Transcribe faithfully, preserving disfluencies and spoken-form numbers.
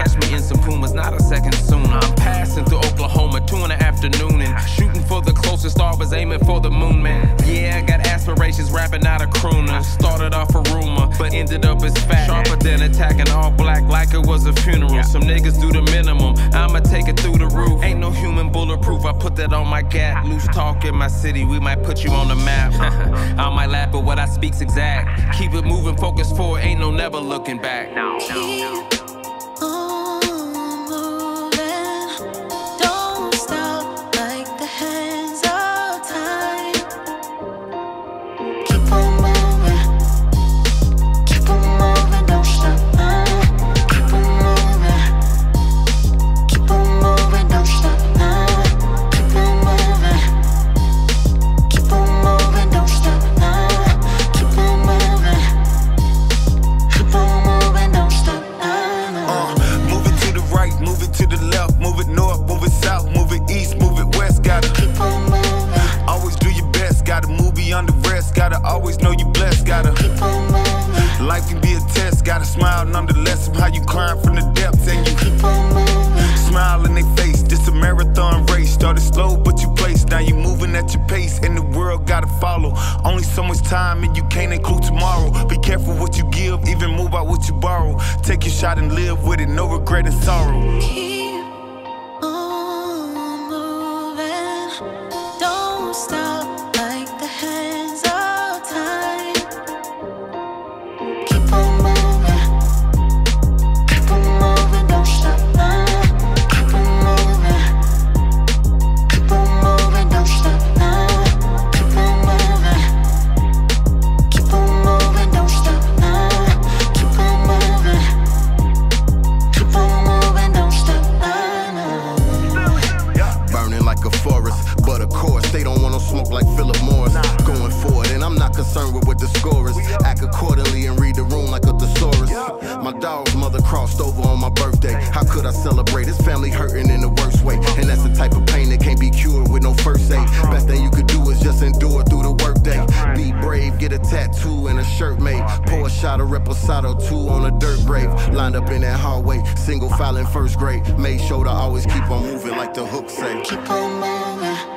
catch me in some Pumas, not a second sooner. I'm passing through Oklahoma, two in the afternoon, and shooting for the closest star, was aiming for the moon, man. Yeah, I got aspirations, rapping out a crooner. Started off a rumor, but ended up as fact. Sharper than attacking all black like it was a funeral. Some niggas do the minimum, I'ma take it through the roof. Ain't no human bulletproof, I put that on my gap. Loose talk in my city, we might put you on the map. I might laugh, but what I speak's exact. Keep it moving, focus forward, ain't no never looking back. No, no, no. Shot and live with it, no regret and sorrow. Keep on moving, don't stop like the hands of time. Keep on moving, keep on moving, don't stop now. Keep on moving, keep on moving, don't stop now. Keep on moving, keep on moving, don't stop now. Keep on moving. A forest, but of course they don't want no smoke like Philip Morris. Going forward, and I'm not concerned with what the score is. Act accordingly and read the room like a thesaurus. My dog's mother crossed over on my birthday. How could I celebrate? His family hurting in the worst way, and that's the type of pain that can't be cured with no first aid. Best thing you could do is just endure through the workday. Be brave, get a tattoo and a shirt made. Pour a shot of Reposado two on a dirt grave. Lined up in that hallway, single file in first grade. Made sure to always keep on moving like the hook say. Keep on moving.